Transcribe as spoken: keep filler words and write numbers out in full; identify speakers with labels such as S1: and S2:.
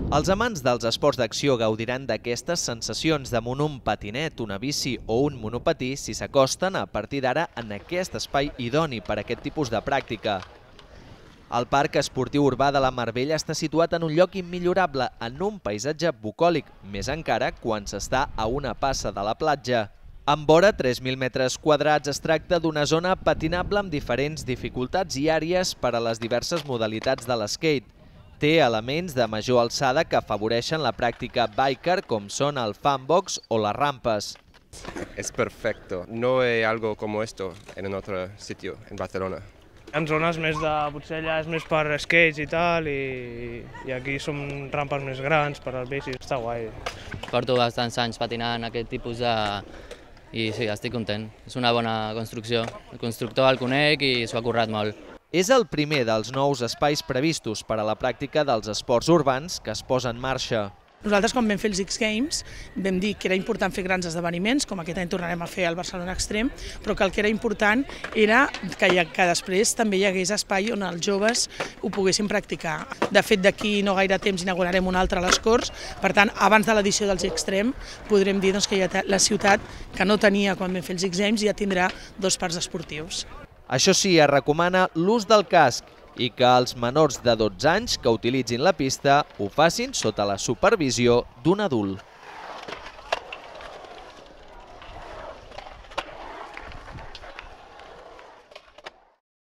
S1: Els amants dels esports d'acció gaudiran d'aquestes sensacions damunt un patinet, una bici o un monopatí si s'acosten a partir d'ara en aquest espai idoni per a aquest tipus de pràctica. El Parc Esportiu Urbà de la Mar Bella està situat en un lloc immillorable, en un paisatge bucòlic, més encara quan s'està a una passa de la platja. Amb vora tres mil metres quadrats es tracta d'una zona patinable amb diferents dificultats i àrees per a les diverses modalitats de l'skate. Té elements de major alçada que afavoreixen la pràctica biker, com són el fanbox o les rampes.
S2: Es perfecto. No hay algo como esto en otro sitio, en Barcelona.
S3: En zones més de, potser allà és més per skates i tal, i, i aquí són rampes més grans per als bicis, està guai.
S4: Porto bastants anys patinant aquest tipus de... i sí, estic content. És una bona construcció. El constructor el conec i s'ho ha currat molt.
S1: És el primer dels nous espais previstos per a la pràctica dels esports urbans que es posa en marxa.
S5: Nosaltres, quan vam fer els X Games, vam dir que era important fer grans esdeveniments, com aquest any tornarem a fer al Barcelona Extrem, però que el que era important era que, que després també hi hagués espai on els joves ho poguessin practicar. De fet, d'aquí no gaire temps inaugurarem un altre a les Corts, per tant, abans de l'edició dels Extrem podrem dir doncs, que ja la ciutat, que no tenia quan vam fer els X Games, ja tindrà dos parcs esportius.
S1: Això sí, es recomana l'ús del casc i que els menors de dotze anys que utilitzin la pista ho facin sota la supervisió d'un adult.